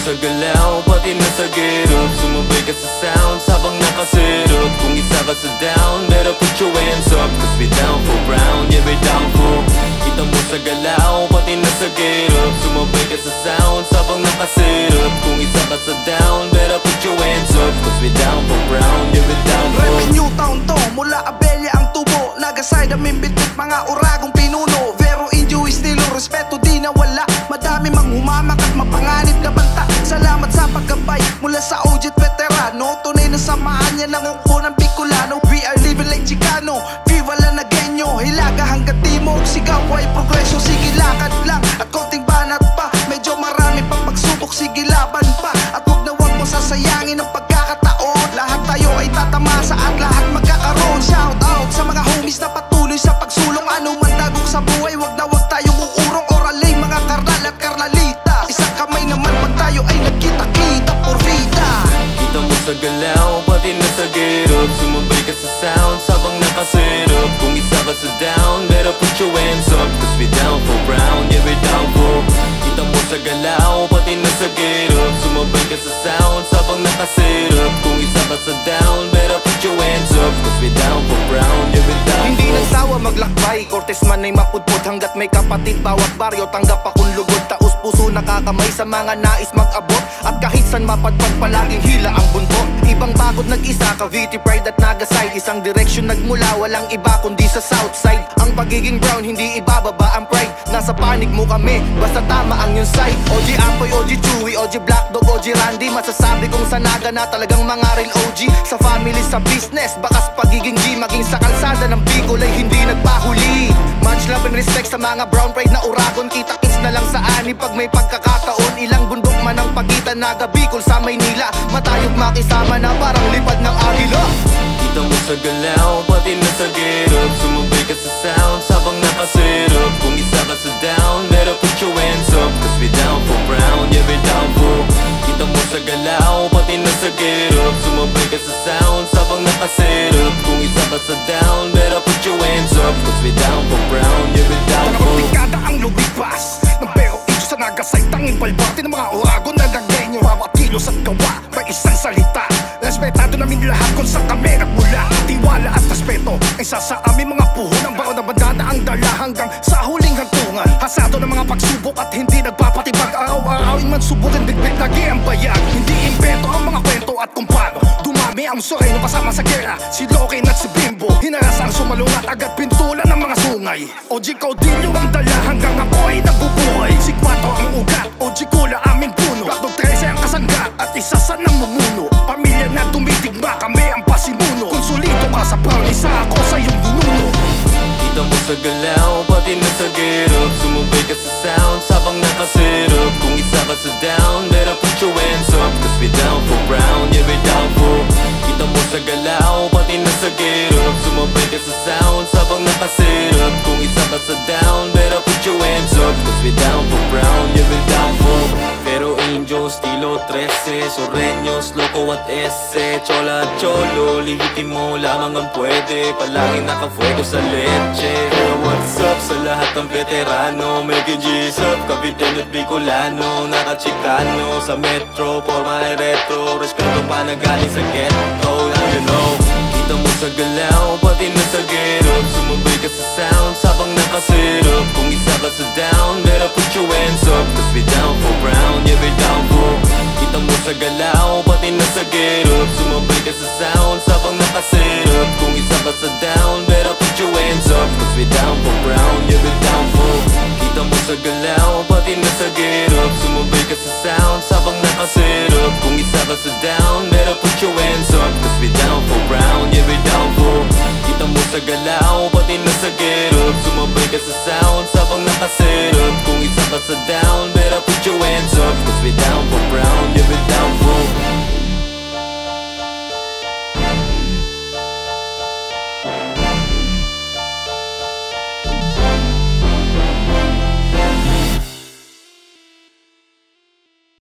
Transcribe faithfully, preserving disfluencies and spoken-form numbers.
sa galaw, pati na sa get up. Sumabay ka sa sounds habang nakasit up. Kung isa ka sa down, better put your hands up. Cause we down for brown, yeah we down for. Kita mo sa galaw, pati na sa get up. Sumabay ka sa sounds habang nakasit up. Kung isa ka sa down, better put your hands up. Cause we down for brown, yeah we down for. Revenue town to, mula Abelya ang tubo. Nagaside ang mimbitit, mga uragong pinuno. Vero injo estilo, respeto di nawala. Madami mang humamak at mapanganib na banta. Salamat sa paggabay mula sa O G veterano. Tunay na samahan niya ng uko ng Bicolano. We are living like Chicano, viva la Nagueño. Hilaga hanggang timog, sigaw ay progreso. Sige lakad lang at konting banat pa. Medyo marami pang pagsubok, sige laban pa. At huwag na huwag mo sasayangin ang pagkakataon. Lahat tayo ay tatamasa at lahat magkakaroon. Shout out sa mga homies na patuloy sa pagsulong. Ano man dagok sa buhay, wag na wag tayong uurong. Oraling mga karnal at karnalita. Isang kamay naman pag tayo ay nagkita-kita por vida. Kita mo sa galaw, pati na sa get up. Sumabay ka sa sounds habang nakasit up. Kung isa ka sa down, better put your hands up. Cause we down for brown, yeah we down for. Kita mo sa galaw, pati na sa get up. Sumabay ka sa sounds habang nakasit up. Kung isa ka sa down, better put your hands up. Cause we down for brown, yeah we down for. Hindi nagsawa maglakbay, Cortes man ay mapudpud. Hanggat may kapatid, bawat baryo tanggap akong lugod. Taos puso nakakamay sa mga nais mag-abot. At kahit san mapadpad palaging hila ang buntot. Ibang bakod nag-isa, Cavite pride at Naga side. Isang direksyon nagmula, walang iba kundi sa south side. Ang pagiging brown, hindi ibababa ang pride. Nasa panig mo kami, basta tama ang yung side. O G Apoy, O G Chewy, O G Black Dog, O G Randy. Masasabi kong SANAGA na talagang mga real O G. Sa family, sa business, bakas pagiging G. Maging sa kalsada ng Bicol ay hindi nagpahuli. Much love and respect sa mga brown pride na uragon. Kita-kits na lang sa ani pag may pagkakataon. Ilang bundok man ang pagitan, Naga, Bicol sa Maynila. Matayog makisama na parang lipad ng agila. Kita mo sa galaw, pati na sa get up. Sumabay ka sa sounds habang nakasit up. Kung isa ka sa down, better put your hands up. Cause we down for brown, yeah we down for. Kita mo sa galaw, pati na sa get up. Sumabay ka sa sounds habang nakasit up. Kung isa ka sa down, better put your hands up. Cause we down for brown, yeah we down for. Panawang dekada ang lumipas ng pero ito sa nagasay. Tanging balbati ng mga oragon na Nagueño. Bawat kilos at gawa, may isang salita. Respetado namin lahat kung saan kami nagmula. Tiwala at respeto ay sa sa aming mga puhon. Ang baro na bandana ang dala hanggang sa huling hantungan. Hasado ng mga pagsubok at hindi nagpapatibag. Araw-arawin man subukan, bitbit lagi ang bayag. Hindi impeto ang mga kwento at kung paano dumami ang Soreno kasama sa gera. Si Lokin at si Bimbo, hinaras ang sumalungat, agad pintulan ng mga sungay. O G Caudillo ang dala hanggang ako ay nabubuhay. Si Quato ang ugat, O G Kula aming puno. Black Dog trese ang kasangga at isa sa namumuno. Pamilya na tumitigma, kami ang pasimuno. Kung solido ka sa brown, isa ako sa iyong dununo. Kita mo sa galaw, pati na sa get up. Sumabay ka sa sounds habang nakasit up. Kung isa ka sa down, better put your hands up. Cause we down for brown, yeah we down for. Kita mo sa galaw, pati na sa get up. Sumabay ka sa sounds habang nakasit up. Kung isa ka sa down, better put your hands up. Cause we down for brown, yeah we down for. Pero Angel, estilo trese, Sorreños, Loco at ese. Chola at cholo, lihitin mo lamang ang pwede. Palagi nakafuego sa leche. Pero what's up sa lahat ng veterano? Making G's up, Cavite at Bicolano. Naka-Chicano sa metro, forma ay retro. Respeto pa na galing sa ghetto, you know. Kita mo sa galaw, pati na sa get up. Sumabay ka sa sounds habang nakasit up. Kung isa ka sa down, better put your hands up. Cause we down for brown, yeah we down for. Kita mo sa galaw, pati na sa get up. Sumabay ka sa sounds habang nakasit up. Kung isa ka sa down, better put your hands up. Cause we down for brown, yeah we down for. Kita mo sa galaw, pati na sa get up. Sumabay ka sa sounds habang nakasit up. Kung isa ka sa down, better put your hands up. Cause we down for brown, yeah we down for. Kita mo sa galaw, pati na sa get up. Sumabay ka sa sounds